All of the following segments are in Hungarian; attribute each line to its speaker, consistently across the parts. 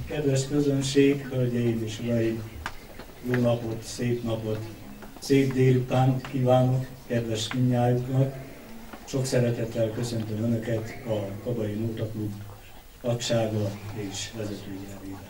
Speaker 1: Kedves közönség, hölgyeim és uraim, jó napot, szép délutánt kívánok kedves mindnyájuknak. Sok szeretettel köszöntöm Önöket a Kabai Nóta Klub tagsága és vezetői nevében.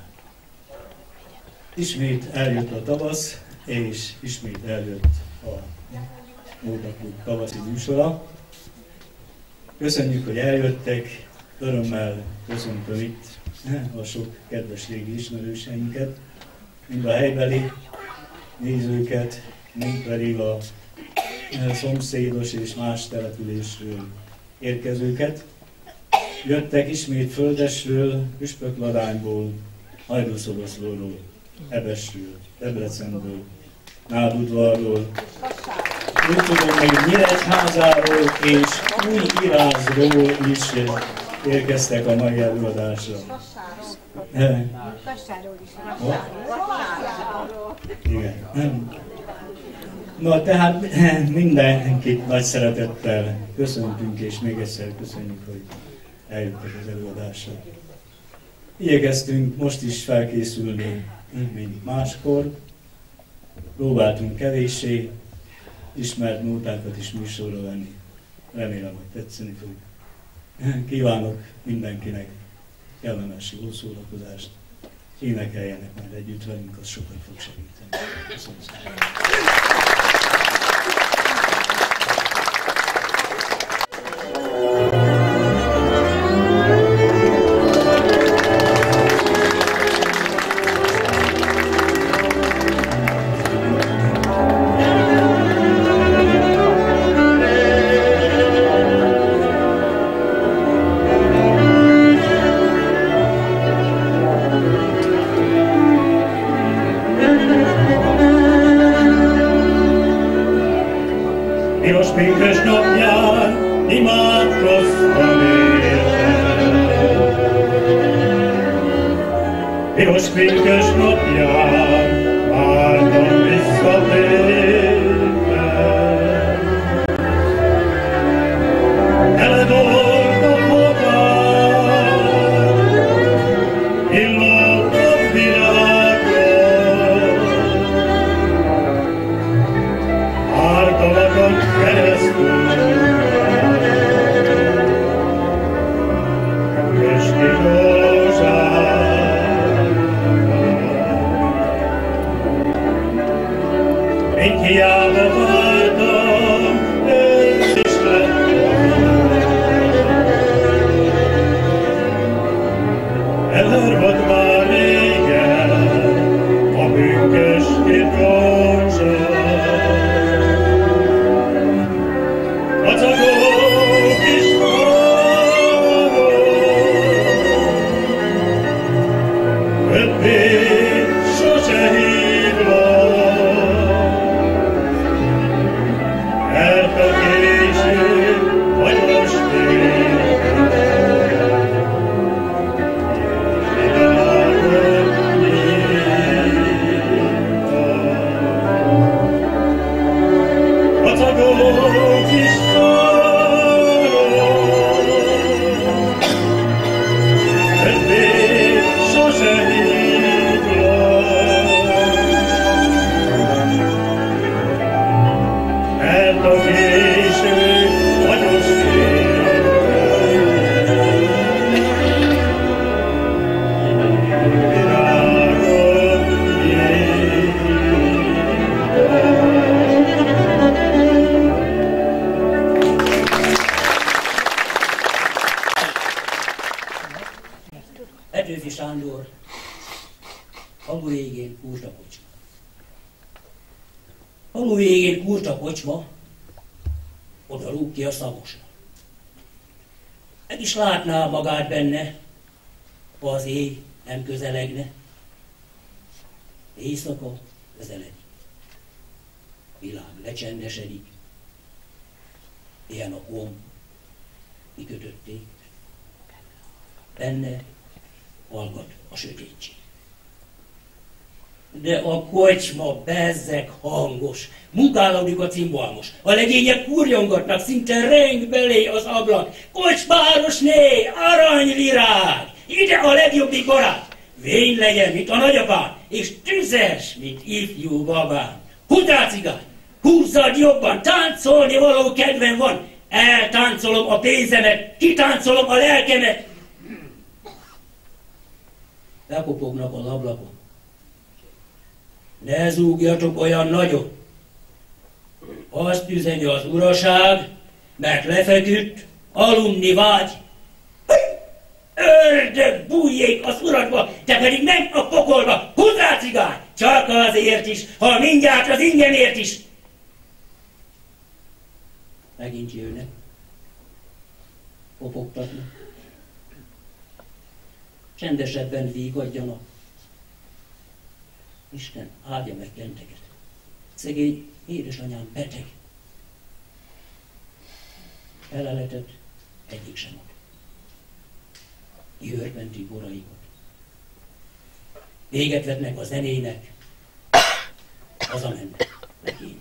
Speaker 1: Ismét eljött a tavasz, és ismét eljött a Nóta Klub tavaszi műsora. Köszönjük, hogy eljöttek, örömmel köszöntöm itt a sok kedves régi ismerőseinket, mind a helybeli nézőket, mind pedig a szomszédos és más településről érkezőket. Jöttek ismét Földesről, Püspökladányból, Hajdúszoboszlóról, Ebesről, Debrecenből, Nádudvarról, úgy tudom, még Nyíregyházáról és Újirázról is érkeztek a mai előadásra.
Speaker 2: Kassáról is.
Speaker 1: Igen. Na tehát mindenkit nagy szeretettel köszöntünk, és még egyszer köszönjük, hogy eljöttek az előadásra. Igyekeztünk most is felkészülni, mint máskor. Próbáltunk kevéssé ismert nótákat is műsorra venni. Remélem, hogy tetszeni fog. Kívánok mindenkinek kellemes jó szórakozást. Énekeljenek majd együtt velünk, az sokat fog segíteni. Köszönöm szépen.
Speaker 3: Piros pünkös napján imádkoztam érted. Piros pünkös napján vártam visszatérted. Veled volt a fogad, illott a virágod, ártalakon keresztül, Pesti Zsózsán. Még hiába vártam, ősz is lett elhörvött már régen a pünkös rózsa. Vacagó kis faról, többé sose hívlak, mert a késő vagy most érted. Virágot nyitva, vacagó kis
Speaker 4: Petőfi Sándor, falu végén kurta kocsma. Falu végén kurta kocsma, oda rúg ki a Szamosra. Meg is látná magát benne, ha az éj nem közelegne. Éjszaka közeledik. A világ lecsendesedik. Ilyen a gomb, kikötötték. Benne hallgat a sötétség. De a kocsma bezzeg hangos, munkálódik a cimbalmos, a legények kurjongatnak, szinte reng belé az ablak. Kocsmárosné, aranyvirág, ide a legjobbik barát! Vény legyen, mint a nagyapám, és tüzes, mint ifjú babám. Hudrá cigány, húzzad jobban, táncolni való kedvem van. Eltáncolom a pénzemet, kitáncolom a lelkemet. Bekopognak a ablakon. Ne zúgjatok olyan nagyon. Azt üzeni az uraság, mert lefeküdt, aludni vágy. Ördög bújjék az uradba, te pedig menj a pokolba, húzd rá cigány! Csak azért is, ha mindjárt az ingemért is. Megint jönnek. Kopogtatnak. Csendesebben vígadjanak. Isten áldja meg benneteket. Szegény édesanyám beteg. Feleletet egyik sem ad. Győrbenti boraikat. Véget vetnek a zenének, hazamennek legény.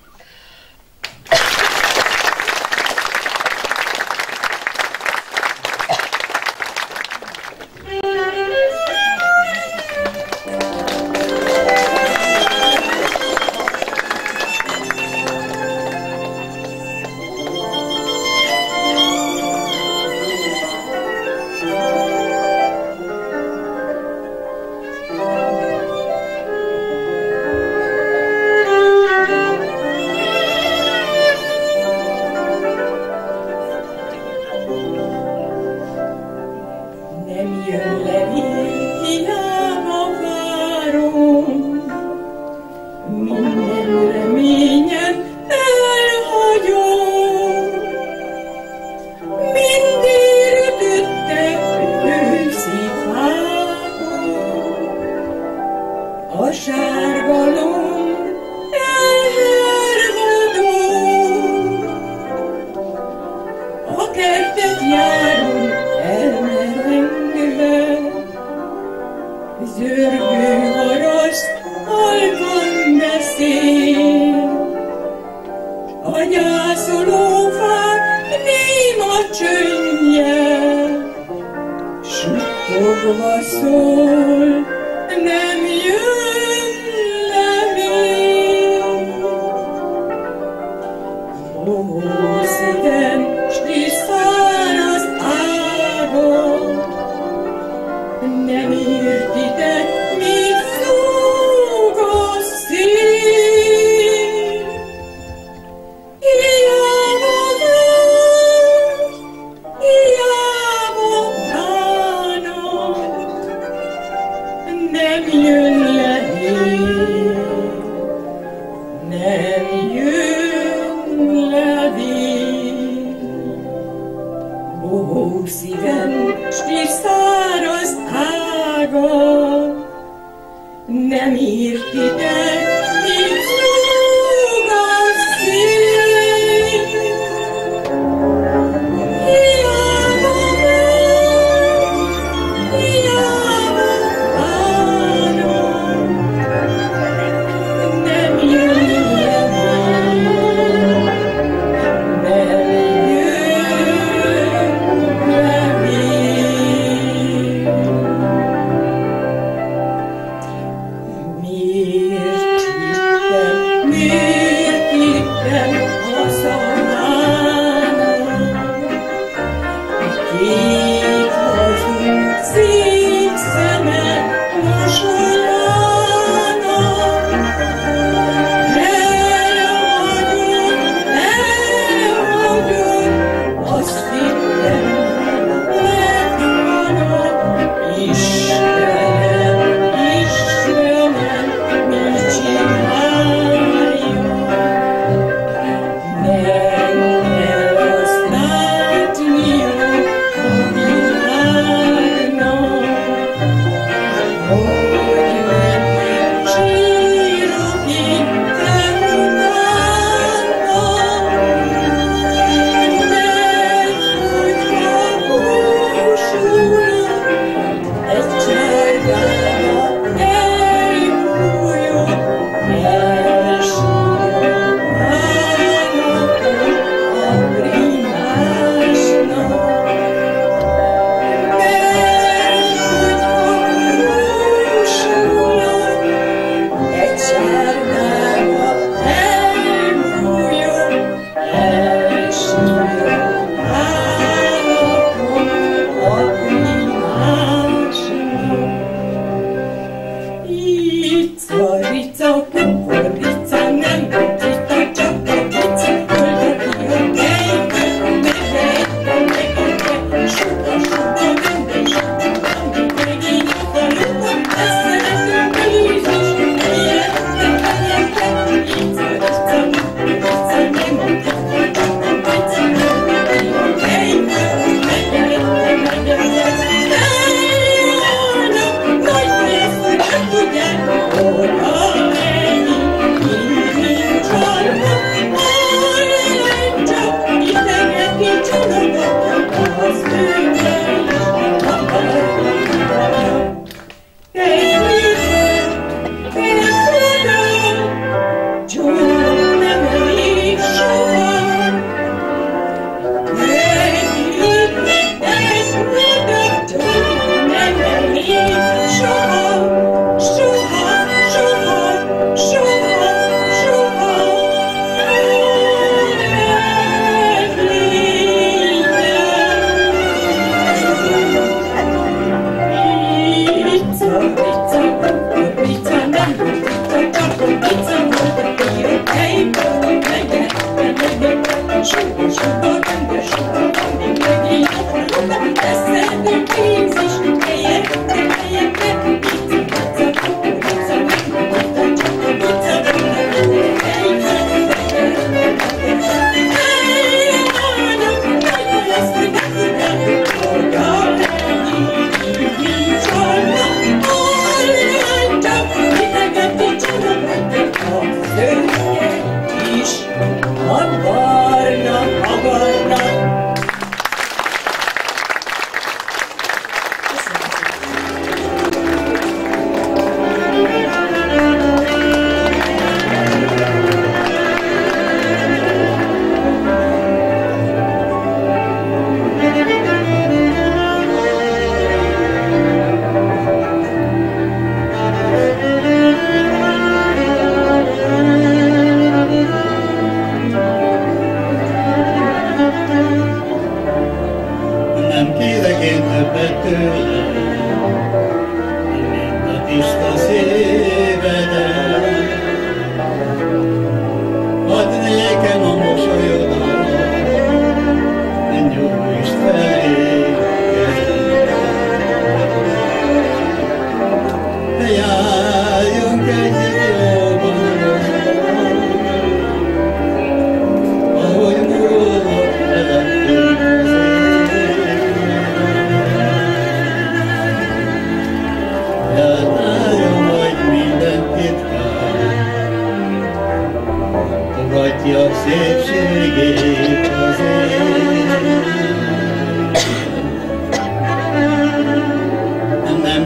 Speaker 2: Miért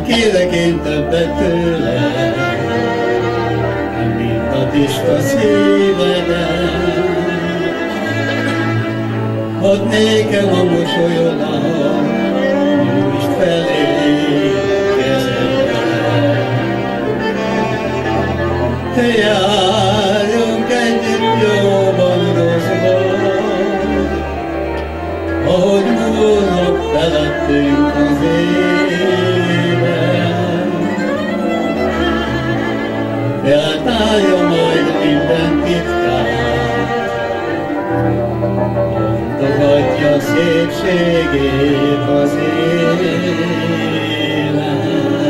Speaker 2: kérek én többet tőle, mint a tiszta szívedet. Hadd nékem a mosolyodat, nyújtsd felé kezedet. Járjunk együtt jóban, rosszban, ahogy múlnak felettünk az éven. Feltárja majd minden titkát, mondogatja szépségét az élen.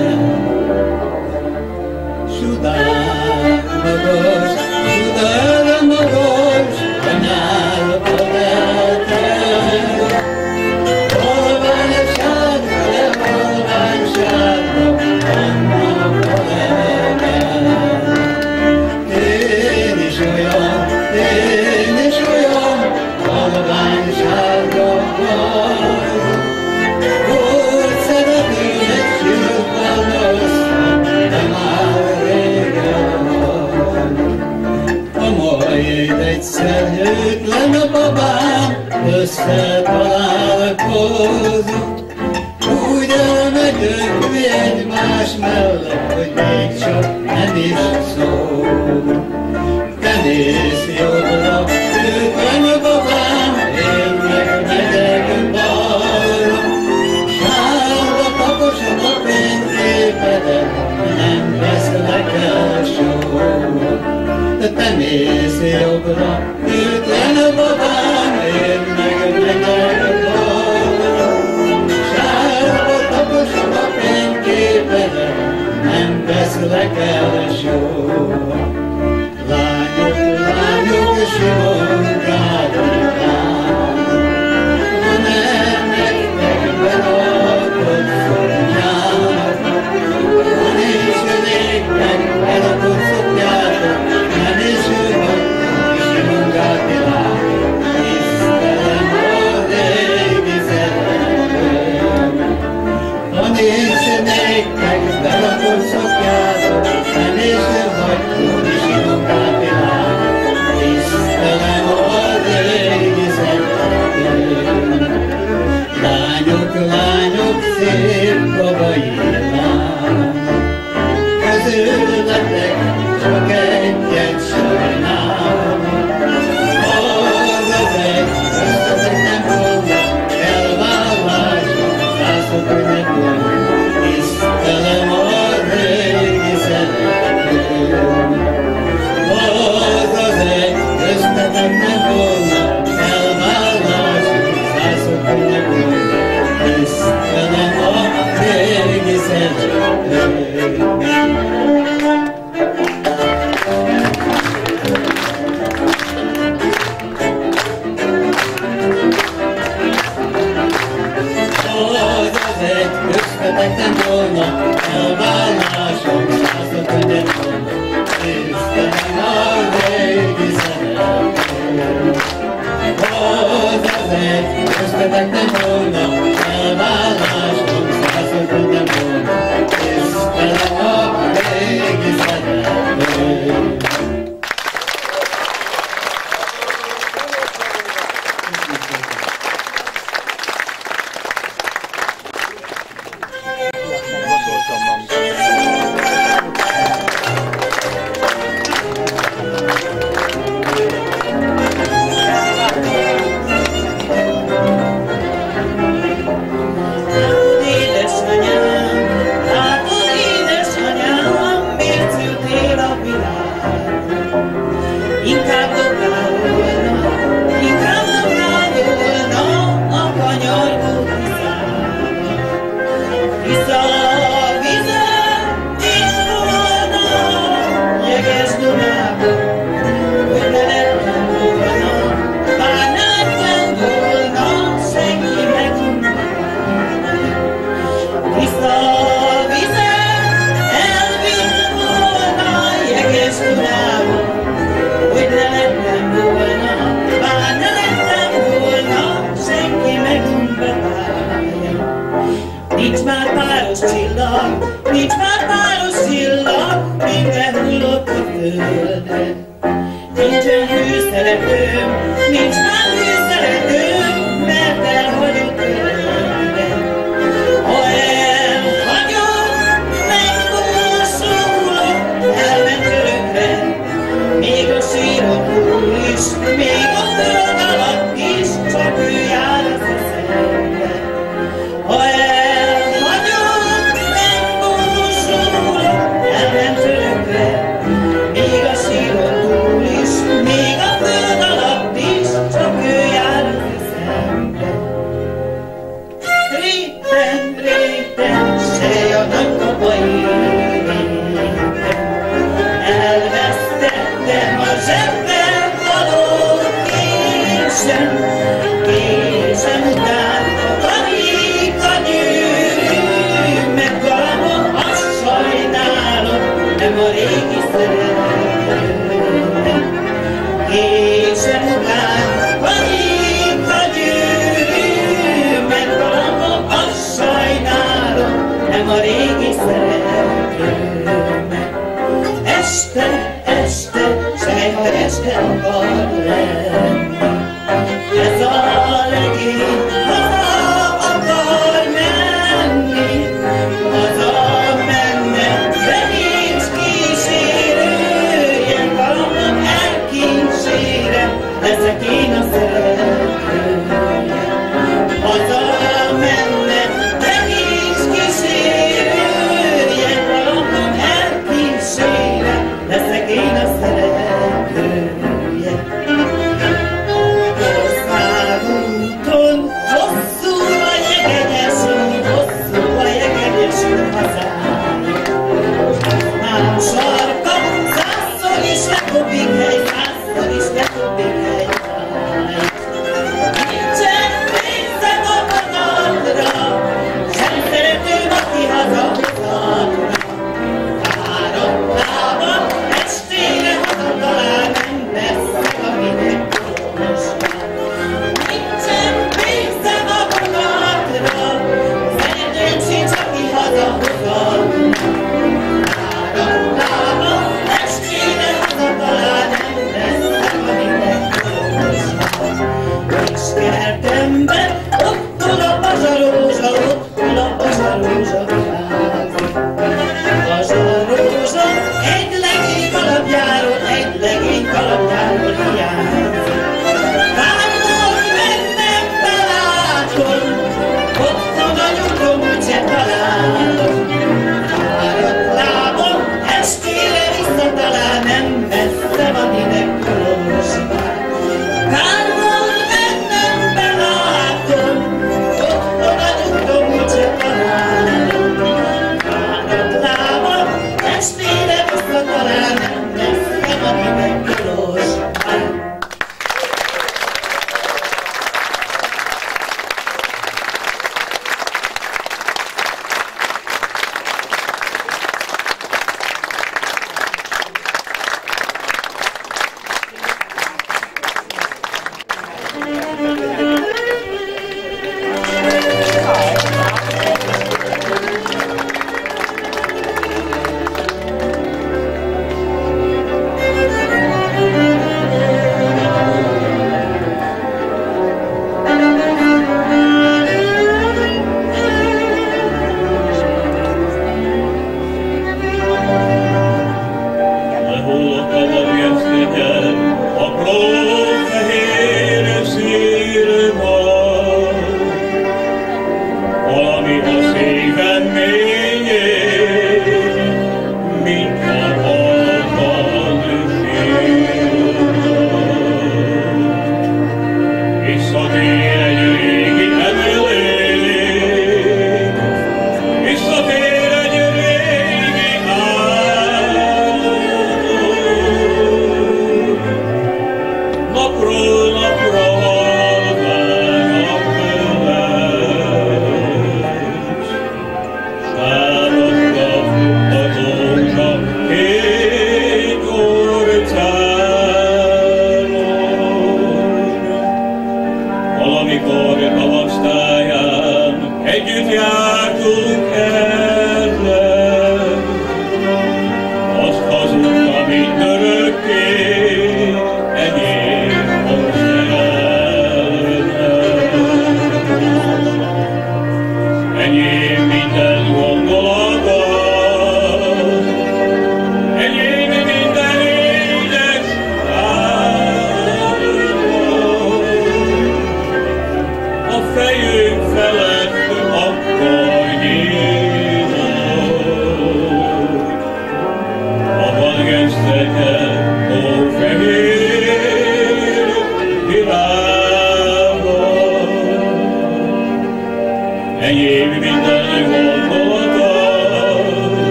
Speaker 2: Sudár magas, sudár magas, a nyárba lelkem. Halványosságra, de halványságra, annak a lelkem. Én is olyan, halványságra vagyok. Volt szeretőm egy sült választva, de már régen van. A majjét egyszer hőtlen a babám, összetalálkozunk. Úgy elmegyünk mi egymás mellett, hogy még csak nem is szólunk. Te nézz jobbra, hőtlen a babám, én meg megyek balra. Sárga taposom a fényképedet, nem veszlek el soha. Te mész jobbra, hőtlen a babám, én meg megyek balra. Sárga taposom a fényképedet, nem veszlek el soha. Lányok, lányok, simonkádikám, ha nem nektek belakott szoknyátok, ha nincs néktek belakott szoknyátok, nem is hagytok simonkádikám, tisztelem a régi szeretőm. Ha nincs néktek belakott szoknyátok, nem is hagytok simonkádikám, tisztelem a régi szeretőm. Lányok, lányok, szép babailám, közületek csak egyet sajnálom. Az egy köztetek nem volna, elvállásom, zászlók ünnepül, tisztelem a régi szeretőm. Az egy köztetek nem volna, elvállásom, zászlók ünnepül, tisztelem a régi szeretőm. Az egy köztetek nem volna, elvállásom, zászlók ünnepül, tisztelem a régi szeretőm. Az egy köztetek nem volna, elvállásom, zászlók ünnepül, tisztelem a régi szeretőm. csillag, nincs már páros csillag, minden hullott a földre. Nincsen hűszeretőm, nincs már hűszeretőm, mert elhagyott földre. Ha elhagyott, megkósolok, elment örökre, még a síron túl is, még a föld alatt is, csak ő jár az eszembe. Ha elhagyott, megkósolok, elment örökre, még a síron túl is, még a föld alatt is, csak ő jár az eszembe. Réten, réten, sej a nagykapai réten, elvesztettem a zsebben való késem, késem után a karika gyűrű, meggalmom, azt sajnálom, nem a régi szeretőm. Késem után a karika gyűrű, meggalmom, azt sajnálom, nem a régi szeretőmet. Este, este, sejha este akar lenni, ez a legény haza akar menni, haza menne, de nincs kísérője, valamon elkísére, ezek én a szeretője. Haza menne, de nincs kísérője, valamon elkísére, leszek én a szeretője.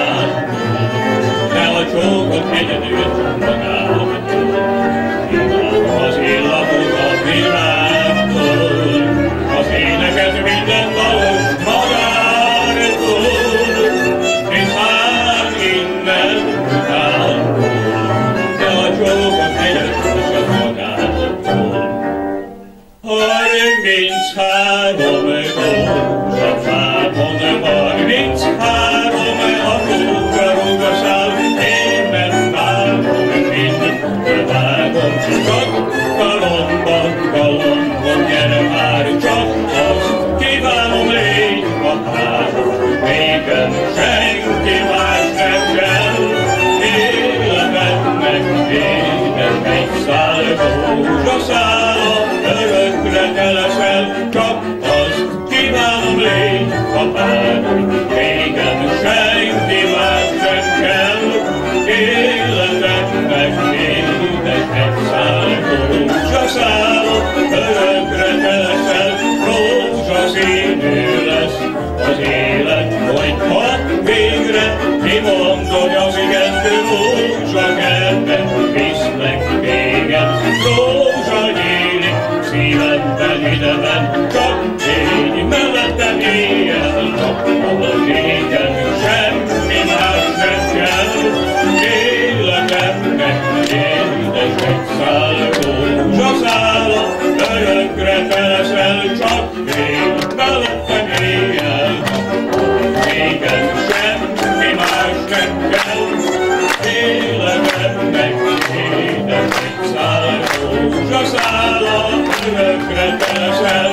Speaker 3: de a csókot egyedül magától. Imádom az illamot a világtól, az éneket minden valós magától, és hát innen utáltól, de a csókot egyedül magától. 33 rózsafákon, 33 a rózsarúgaszál, én nem vágom, minden vágom, csak galomban, gyere már, csak azt kívánom, légy a házam, végem senki más nem kell, életemnek édes egy szál rózsaszál, örökre te leszel, csak azt kívánom, légy a párom, végem senki más nem kell, életemnek édes egy szál rózsaszál, örökre te leszel, rózsaszínű lesz az élet, hogyha végre kimondod az igent, rózsakertben viszlek téged, rózsa nyílik szívemben, ideben, csak légy mellettem éjjel-nap, ahol nékem semmi más nem kell, életemnek édes egy szál rózsaszála, örökre te leszel, csak légy mellettem éjjel-nap, nékem semmi más nem kell, életemnek édes egy szál rózsaszála, örökre te leszel.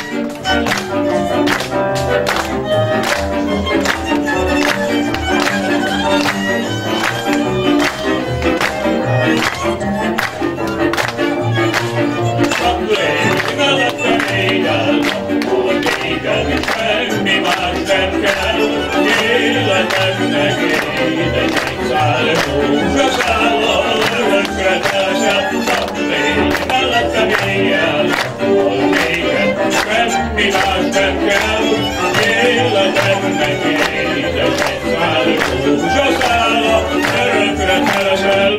Speaker 3: Csak légy mellettem éjjel-nap, ahol nékem semmi más nem kell, életemnek édes egy szál rózsaszála, örökre te leszel, csak légy mellettem éjjel-nap, ahol nékem semmi más nem kell, életemnek édes egy szál rózsaszála, örökre te leszel.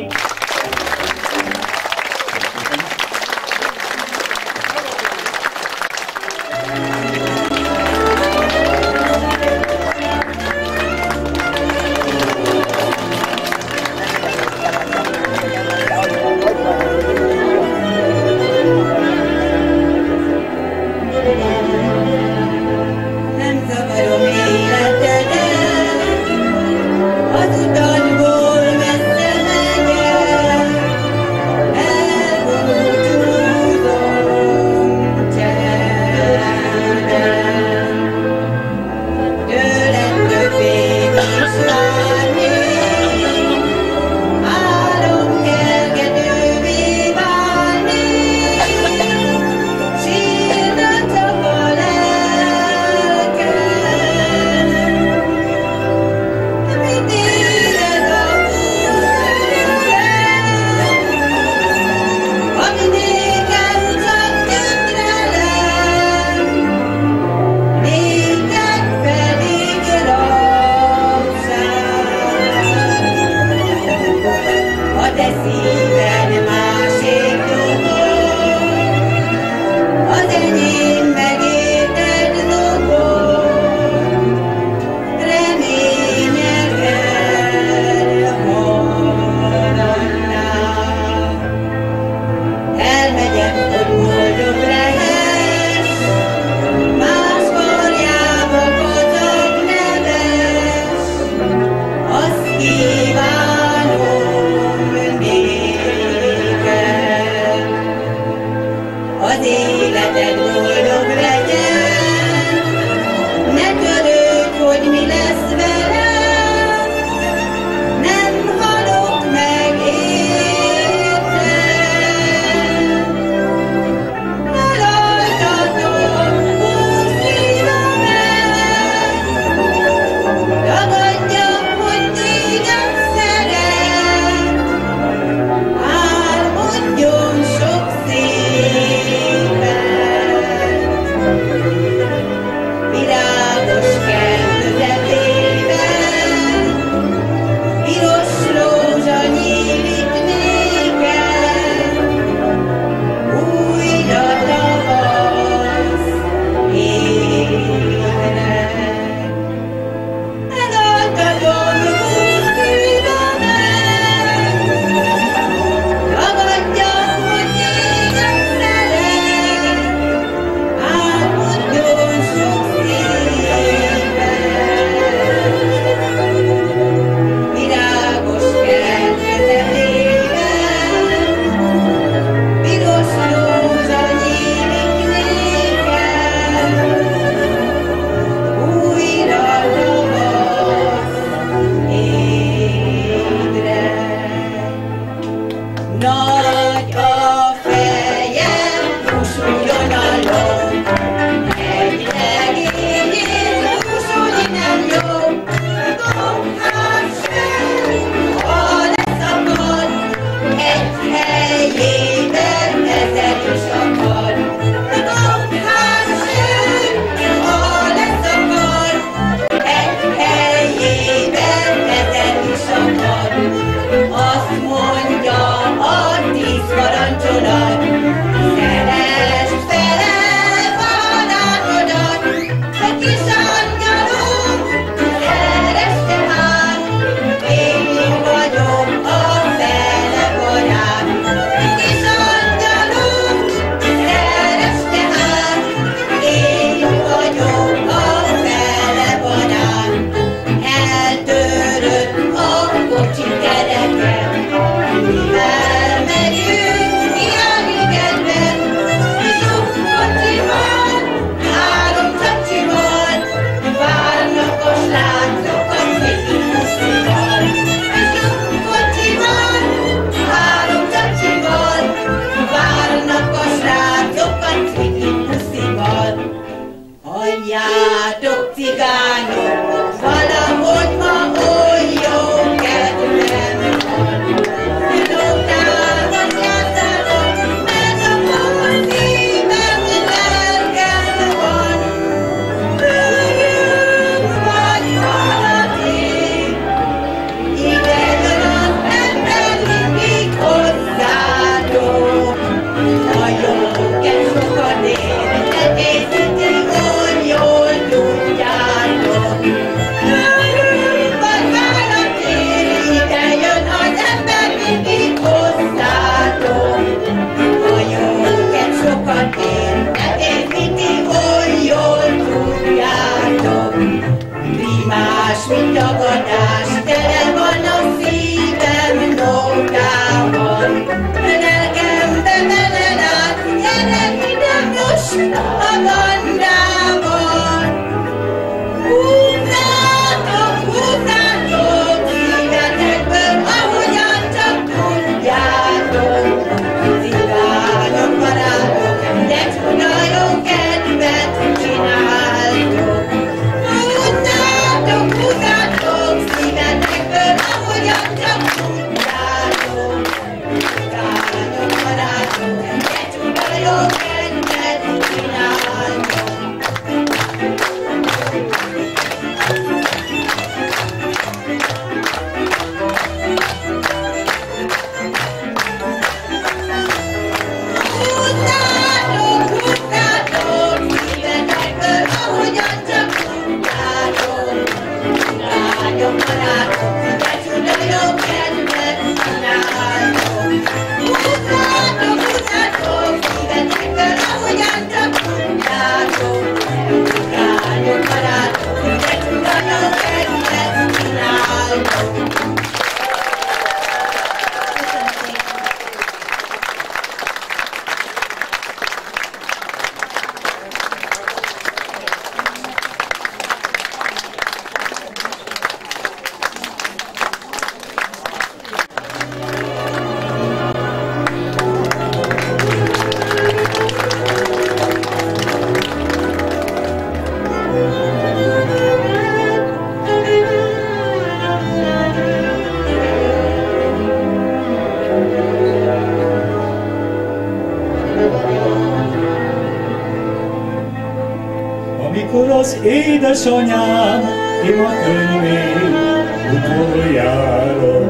Speaker 1: az édesanyám ima könyvén utoljára.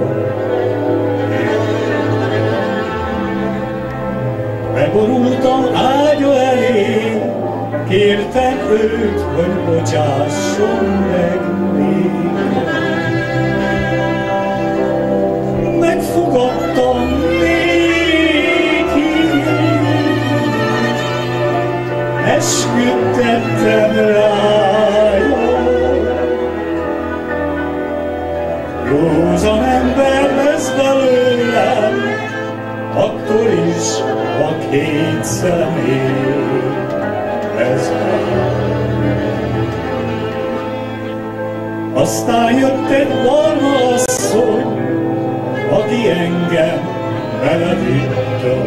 Speaker 1: Beborultam ágya elé, kértem őt, hogy bocsásson meg nékem. Megfogadtam néki, esküt tettem rája. Józan ember lesz belőlem, akkor is a két személy ez már. Aztán jött egy barna asszony, aki engem belevitt a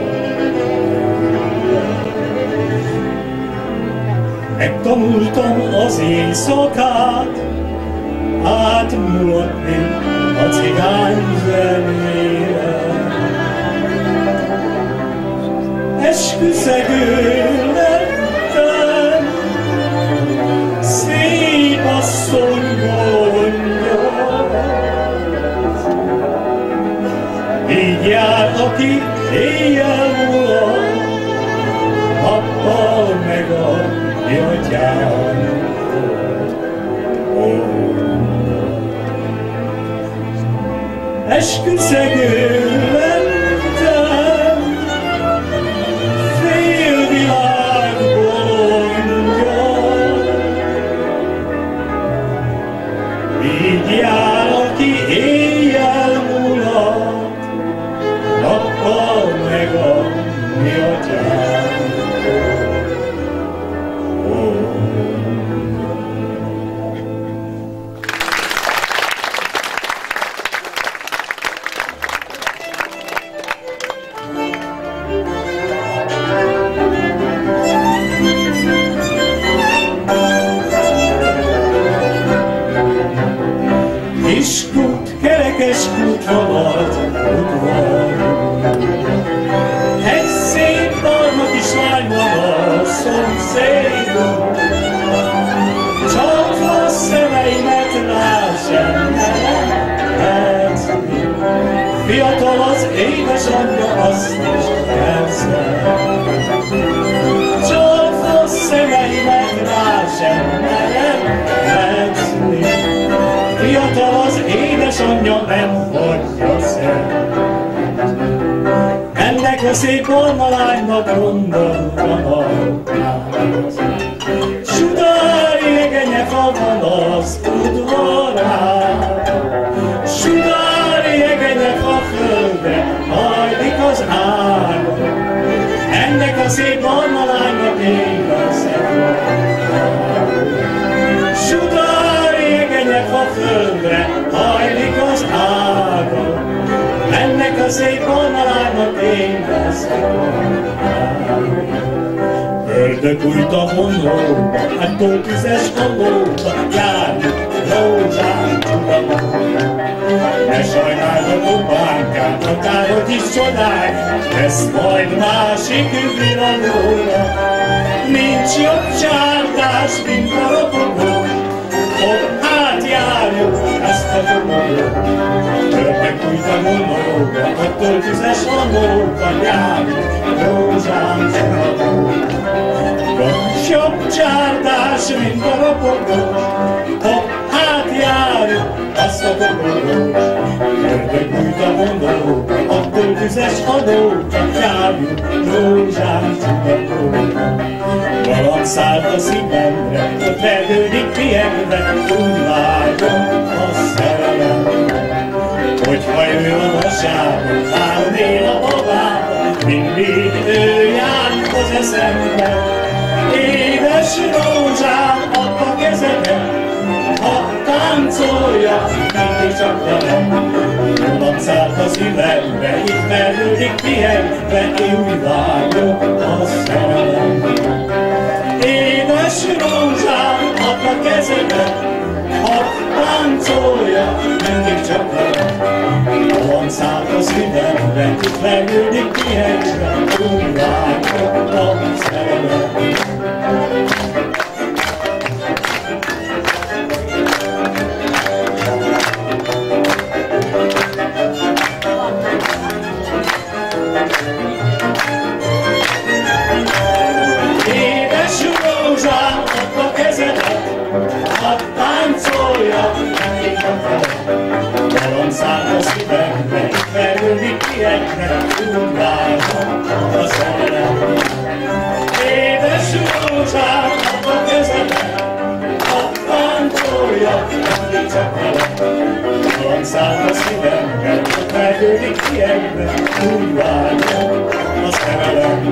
Speaker 1: megtanultam az éjszakát átmulatni a cigány zenére. Esküszegő lettem, szép asszony mondja. Így jár, aki éjjel mulat, nappal meg a atyám. Esküszegő lettem, félvilág bolondja. Így jár, aki éjjel mulat, nappal meg a mi atyám. Kiskút, kerekes kút volt udvar. Egy szép barna kislány van a szomszédon. Csapva a szemeimet rá sem lehetni. Fiatal az édesanyja, azt is persze. Csapva a szemeimet rá sem lehetni. Fiatal az édesanyja, nem hagyja szem. Ennek a szép barna lánynak gondoltam alkát. Sudári egenyefa van az udvarán. Sudári egenyefa földre hajlik az ágon. Ennek a szép barna lánynak ég a szem. A földre hajlik az ágon. Ennek a szép barna lánynak én leszek. Ördög újt a vonóba, ettől tüzes halóba, járjuk rózsán tudatot. Ne sajnáld a kopánkát, a károt is csodálj, lesz majd másik világóra. Nincs jobb csárdás, mint a ropogó, ott átjárjuk ezt a dobogot. Ördög újt a vonóba, attól tüzes halóba, járjuk rózsán tudatot. Nincs jobb csárdás, mint a ropogó, ott átjárjuk azt a dobogot. Ördög újt a vonóba, attól tüzes halóba, járjuk rózsán tudatot. Valam szállt a szívemre, ott vergődik piengve, úgy vágyom a szerelemre. Hogyha jön a vasárnap, várnél a babába, mindig ő jár az eszembe. Édes rózsám, add a kezemet, ha táncolja, mindig csak velem. Valam szállt a szívemre, itt vergődik piengve, úgy vágyom a szerelemre. Édes rózsám, add a kezemet, ha táncolja, mindig csak velem. Valam szállt a szívemre, itt vergődik piengve, úgy vágyom a szerelemre.
Speaker 3: szállt a szívembe, felülni kiegnek, úgy várom a szerelem. Édes rózsám, a kezemet, a táncolja, mindig csak velem. Olyan szállt a szívembe, felülni kiegnek, úgy várom a szerelem.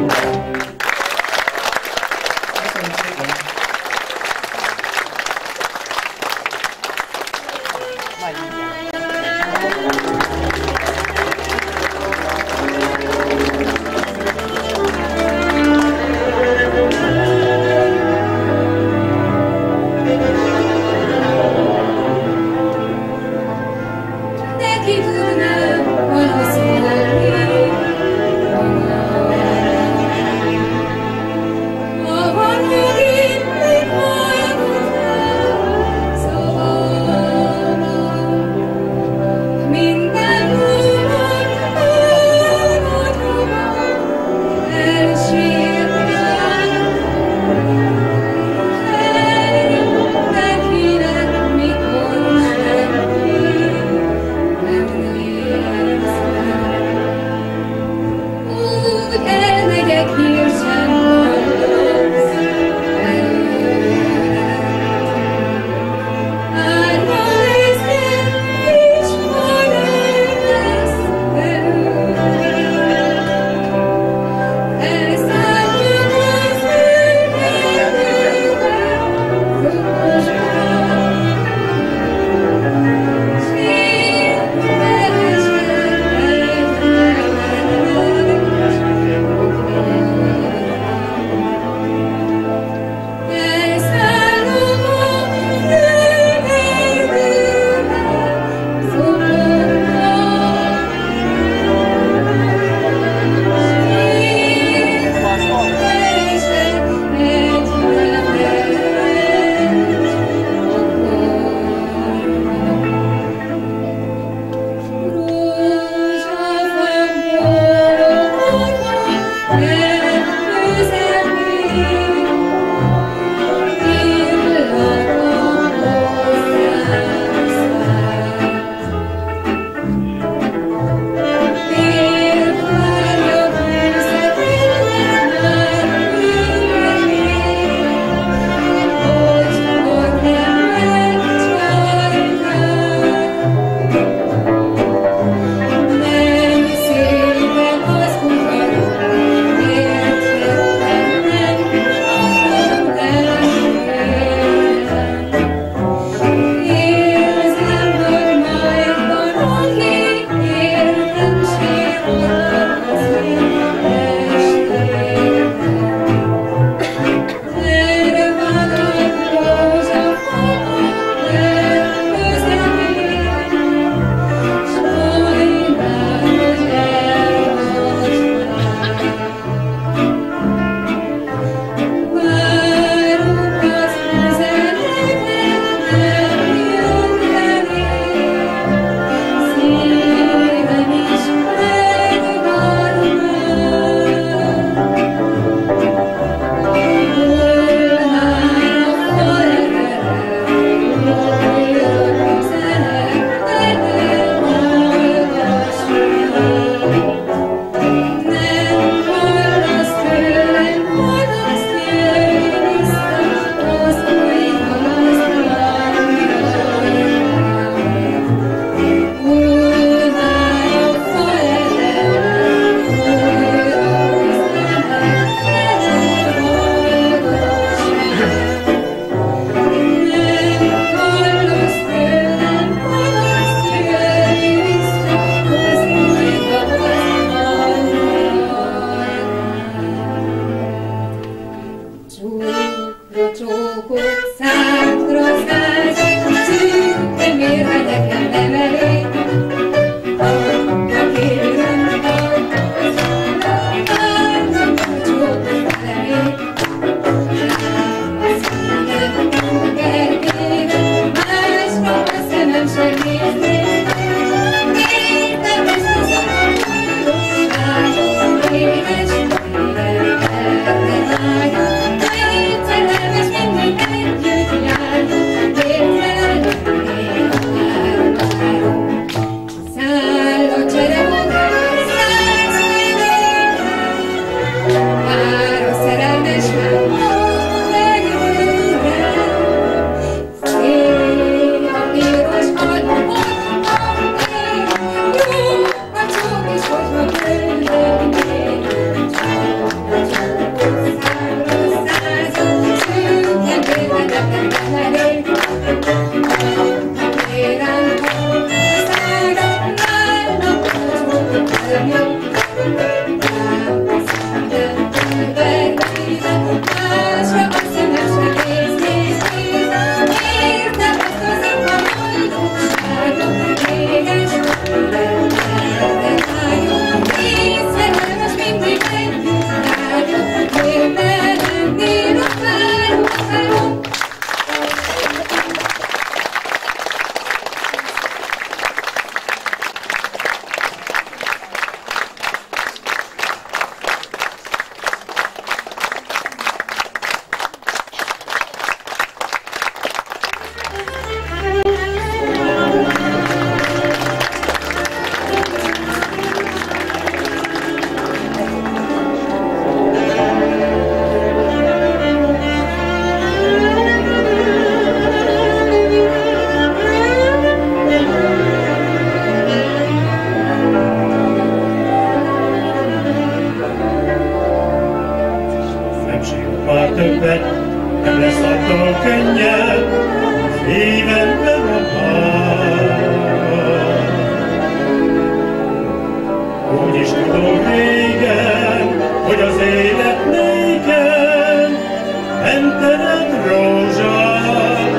Speaker 3: is tudom régen, hogy az élet néken mentened rózsát.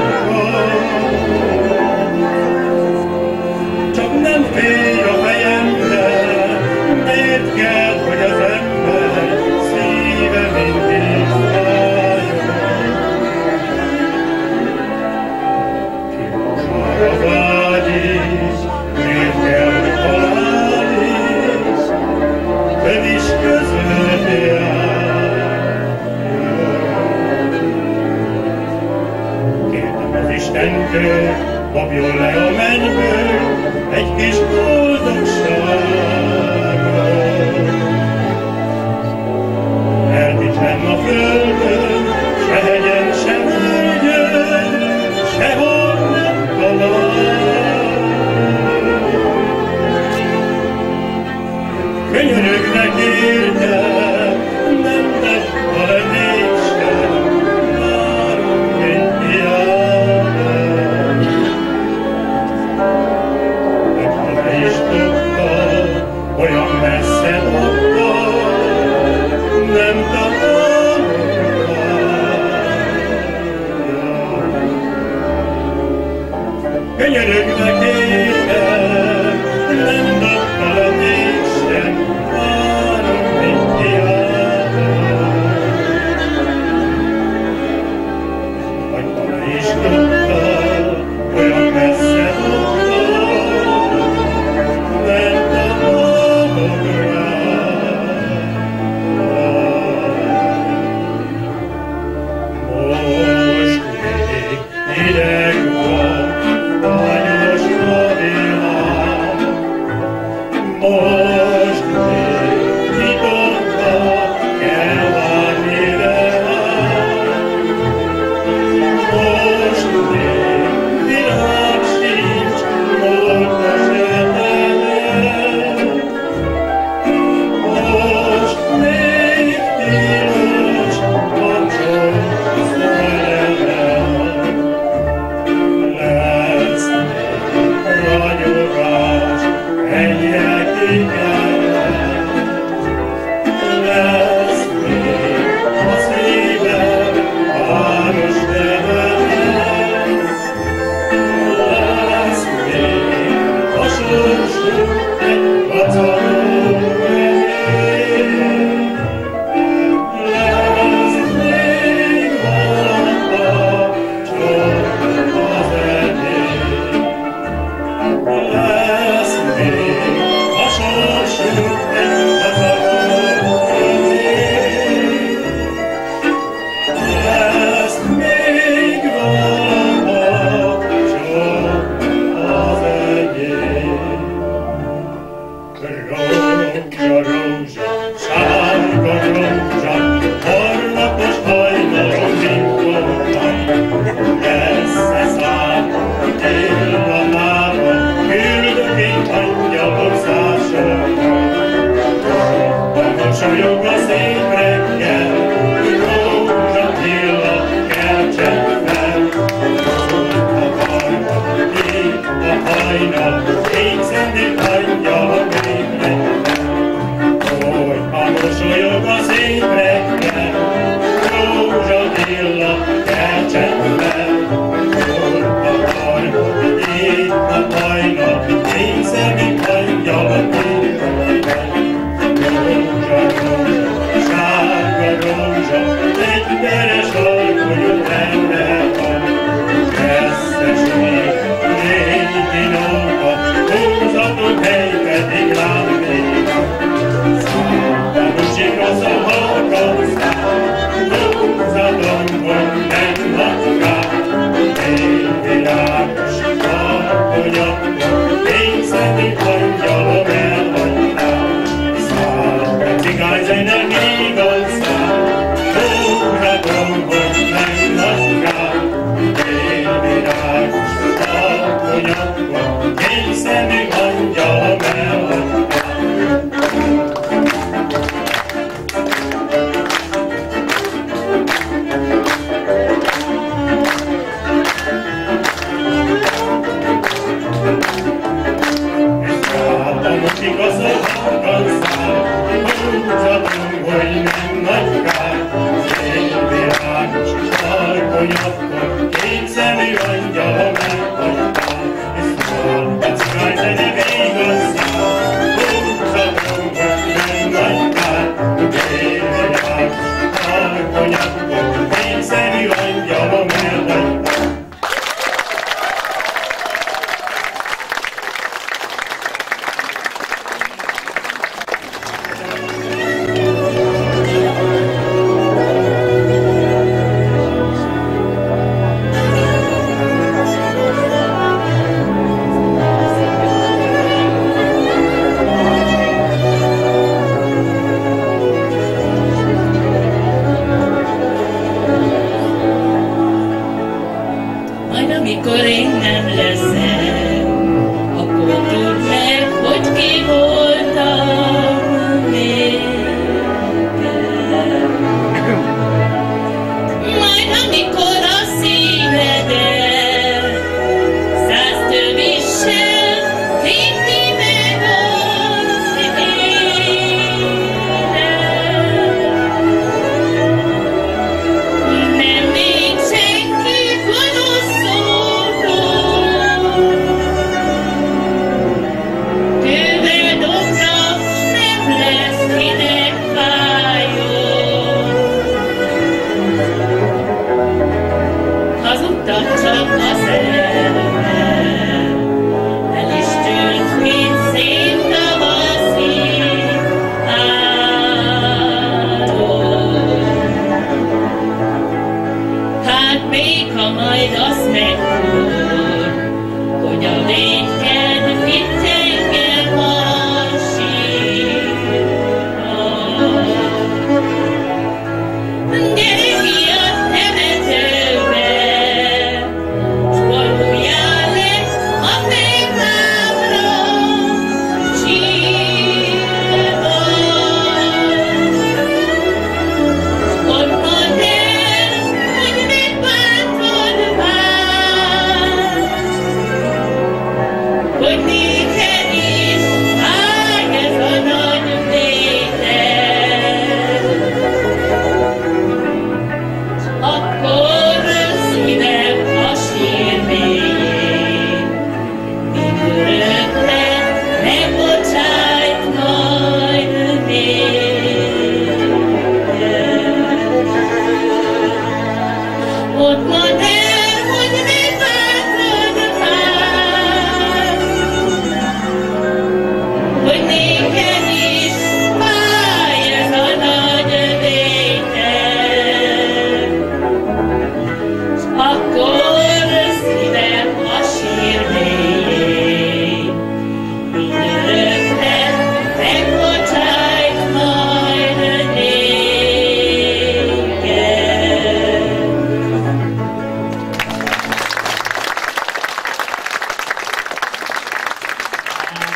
Speaker 3: Csak nem félj a fejembe, miért kell, hogy az ember szíve mindig fájjon. Ki rózsára vágyik, miért kell, hogy halál is, ön is közöd jár. Kértem az Istentől, kapjon le a mennyből egy kis boldogságot. Mert itt lenn a földön, se hegyen, se völgyön, sehol nem talál. Könyörögnek értem, nem lett vele mégsem, várom, mint hiány. Hogy ha ne is tudtad, olyan messze tudtad, nem találod rá. Könyörögnek értem, nem lett vele mégsem, várom, mint hiány. Hogy ha ne is tudtad, olyan messze tudtad, nem találod rá. Most még hideg van, vágyos a világ. Most még nyitotta kell várni reám. Most még világ sincs, múlt esetelen. Most még tilos kapcsol szerelem. Lesz még ragyogás egyekig ellen. Lesz még a szívem város nevelem. Lesz még a sorsunk egy kacagó regény. Lesz még valahol csak az enyém. Lesz még a sorsunk egy kacagó regény. Lesz még valahol csak az enyém.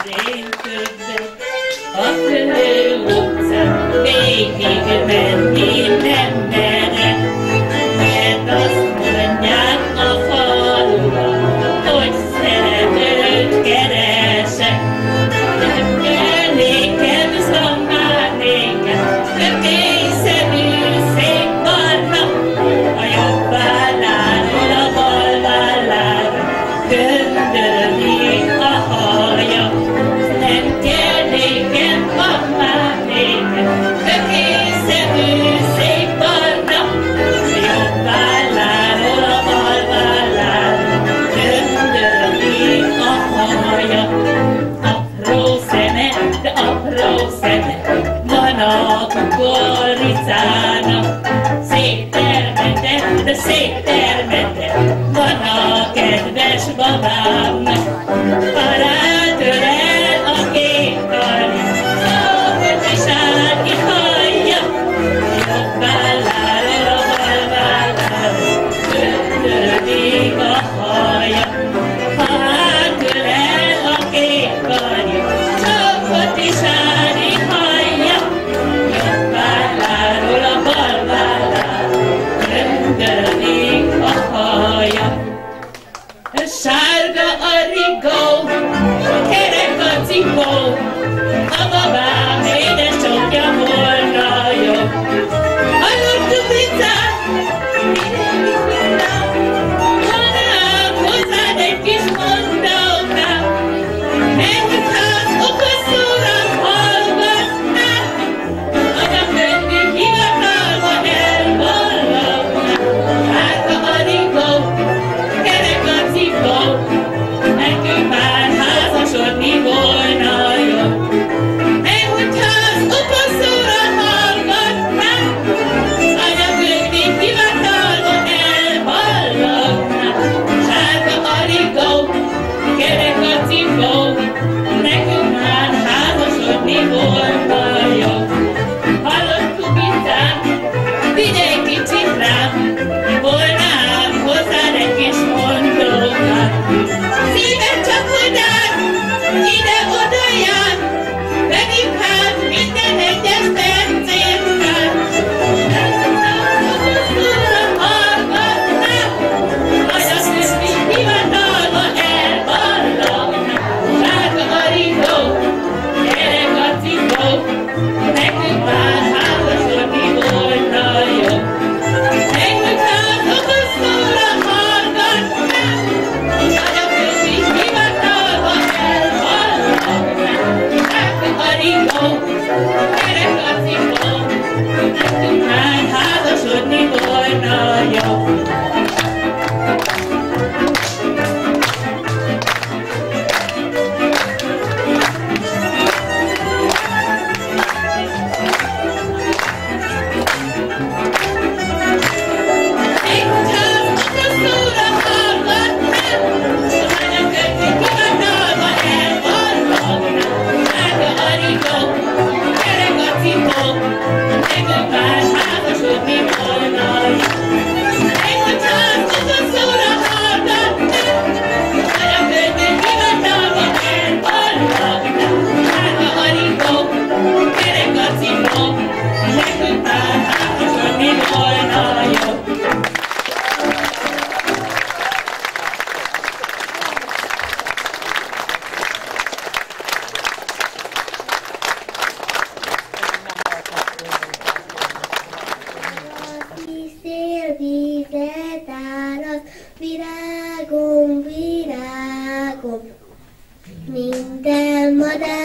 Speaker 5: Minden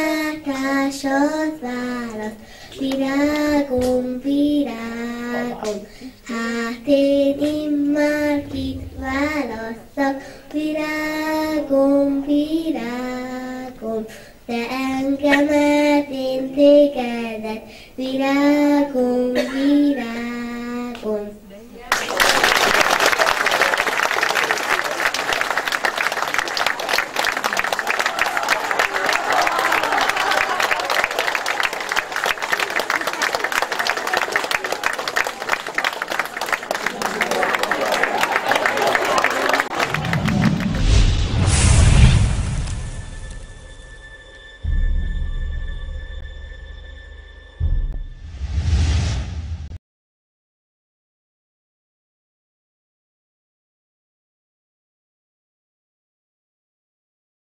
Speaker 5: madártársat választ, virágom, virágom, hát én immár kit választak, virágom, virágom, te engemet, én tégedet, virágom, virágom.